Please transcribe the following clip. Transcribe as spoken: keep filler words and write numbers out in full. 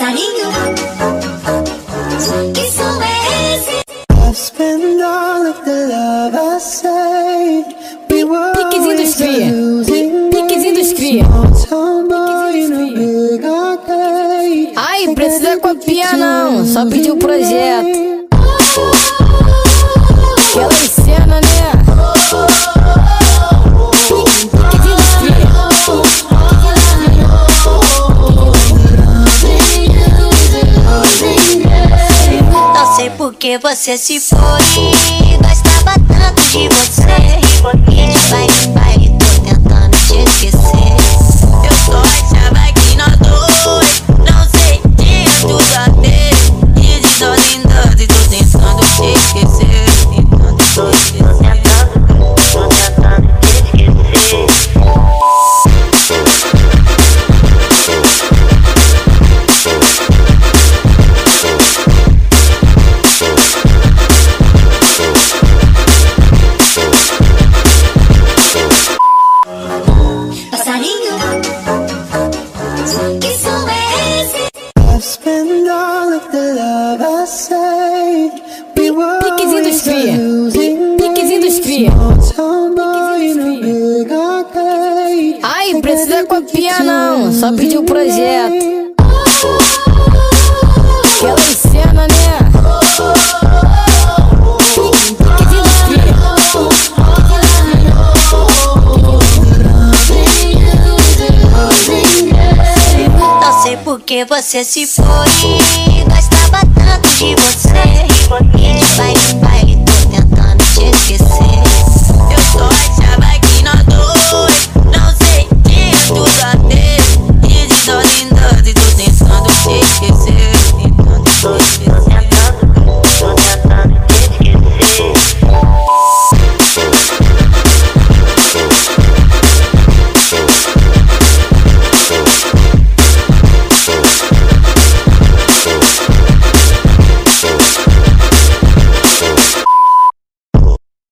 Passarinho, que som é esse? I've spent all of the love I saved. We were Piquezinho dos cria. losing Piquezinho dos cria. small boy in a big arcade. Ai, precisa copiar não, só pedir o projeto. Aquela cena, né? Piquezinho dos cria. Não sei por que você se foi, gostava tanto de você. E de baile em baile tô tentando te esquecer. Eu só achava que nós dois, não sei, tinha tudo a ver. E de dose em dose tô tentando te esquecer. Tentando te esquecer. Tô tentando te esquecer. Passarinho, que som é esse? I've spent all of the love I saved. We were Piquezinho dos cria. losing Piquezinho dos cria. small boy in a big arcade. Ai, precisa copiar não, só pedir o projeto. Aquela cena, né? Piquezinho dos cria. Não sei por que você se foi, gostava tanto de você. E de baile em baile tô tentando te esquecer. Eu só achava que nós dois